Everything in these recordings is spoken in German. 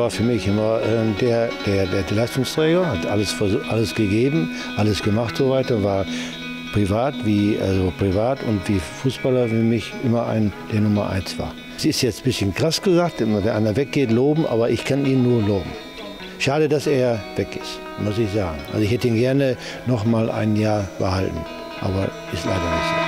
war für mich immer der Leistungsträger, hat alles gegeben, alles gemacht so weiter, war privat und wie Fußballer für mich immer der Nummer 1 war. Es ist jetzt ein bisschen krass gesagt, wenn einer weggeht, loben, aber ich kann ihn nur loben. Schade, dass er weg ist, muss ich sagen. Also ich hätte ihn gerne noch mal ein Jahr behalten, aber ist leider nicht so.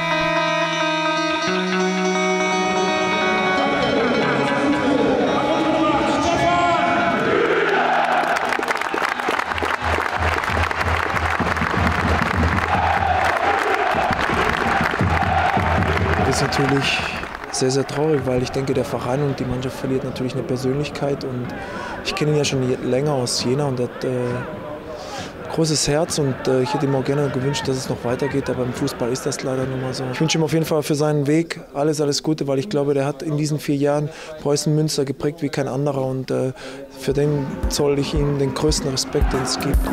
Das ist natürlich sehr, sehr traurig, weil ich denke, der Verein und die Mannschaft verliert natürlich eine Persönlichkeit. Und ich kenne ihn ja schon länger aus Jena und er hat großes Herz und ich hätte ihm auch gerne gewünscht, dass es noch weitergeht, aber im Fußball ist das leider nun mal so. Ich wünsche ihm auf jeden Fall für seinen Weg alles Gute, weil ich glaube, der hat in diesen 4 Jahren Preußen Münster geprägt wie kein anderer und für den zoll ich ihm den größten Respekt, den es gibt.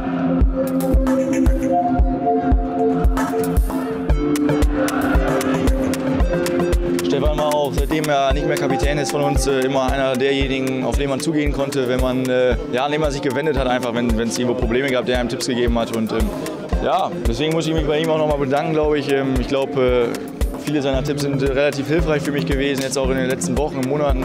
Stefan war auch, seitdem er nicht mehr Kapitän ist von uns, immer einer derjenigen, auf den man zugehen konnte, wenn man, an den man sich gewendet hat, einfach, wenn es irgendwo Probleme gab, der einem Tipps gegeben hat. Und deswegen muss ich mich bei ihm auch nochmal bedanken, glaube ich. Ich glaube, viele seiner Tipps sind relativ hilfreich für mich gewesen, jetzt auch in den letzten Wochen und Monaten.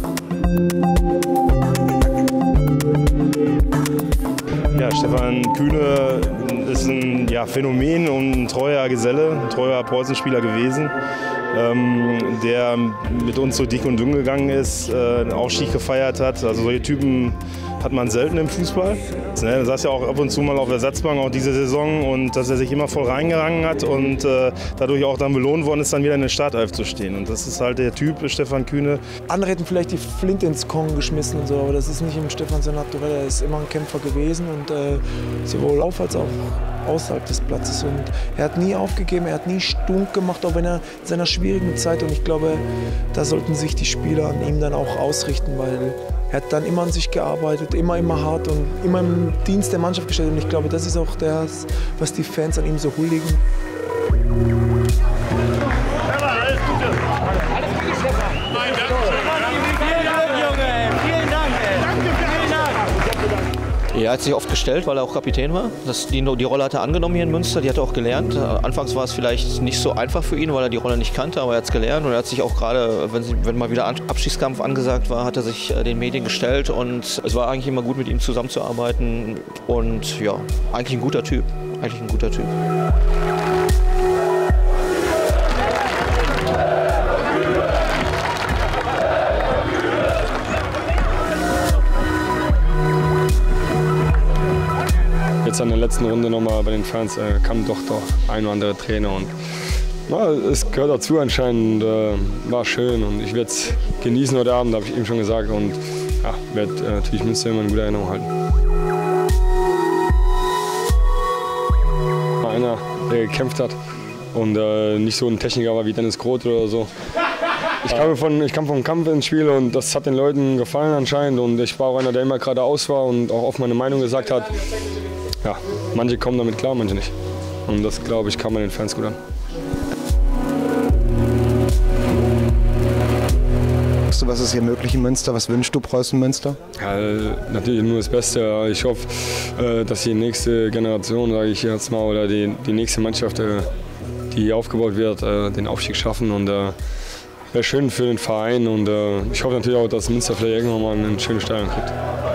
Ja, Stefan Kühne ist ein Phänomen und ein treuer Geselle, ein treuer Preußenspieler gewesen, der mit uns so dick und dünn gegangen ist, einen Aufstieg gefeiert hat. Also solche Typen hat man selten im Fußball. Er saß ja auch ab und zu mal auf der Ersatzbank, auch diese Saison, und dass er sich immer voll reingerangen hat und dadurch auch dann belohnt worden ist, dann wieder in der Startelf zu stehen. Und das ist halt der Typ, Stefan Kühne. Andere hätten vielleicht die Flinte ins Korn geschmissen und so, aber das ist nicht im Stefan sein Naturell. Er ist immer ein Kämpfer gewesen und sowohl auf als auch außerhalb des Platzes. Und er hat nie aufgegeben, er hat nie stunk gemacht, auch wenn er in seiner schwierigen Zeit. Und ich glaube, da sollten sich die Spieler an ihm dann auch ausrichten, weil er hat dann immer an sich gearbeitet, immer hart und immer im Dienst der Mannschaft gestellt. Und ich glaube, das ist auch das, was die Fans an ihm so huldigen. Alles Gute. Alles Gute, Stefan. Vielen Dank, Junge. Vielen Dank. Danke, vielen Dank. Er hat sich oft gestellt, weil er auch Kapitän war. Die Rolle hat er angenommen hier in Münster, die hat er auch gelernt. Anfangs war es vielleicht nicht so einfach für ihn, weil er die Rolle nicht kannte, aber er hat es gelernt. Und er hat sich auch gerade, wenn mal wieder Abstiegskampf angesagt war, hat er sich den Medien gestellt. Und es war eigentlich immer gut, mit ihm zusammenzuarbeiten. Und ja, eigentlich ein guter Typ. Eigentlich ein guter Typ. Jetzt an der letzten Runde nochmal bei den Fans kam doch ein oder andere Träne und es gehört dazu anscheinend, war schön und ich werde es genießen heute Abend, habe ich eben schon gesagt, und werde natürlich Münster immer in guter Erinnerung halten. Einer, der gekämpft hat und nicht so ein Techniker war wie Dennis Groth oder so. Ich kam vom Kampf ins Spiel und das hat den Leuten gefallen anscheinend, und ich war auch einer, der immer geradeaus war und auch oft meine Meinung gesagt hat. Ja, manche kommen damit klar, manche nicht. Und das, glaube ich, kam bei den Fans gut an. Was ist hier möglich in Münster? Was wünschst du Preußen Münster? Ja, natürlich nur das Beste. Ich hoffe, dass die nächste Generation, sage ich jetzt mal, oder die nächste Mannschaft, die aufgebaut wird, den Aufstieg schaffen. Und wäre schön für den Verein. Und ich hoffe natürlich auch, dass Münster vielleicht irgendwann mal einen schönen Stadion kriegt.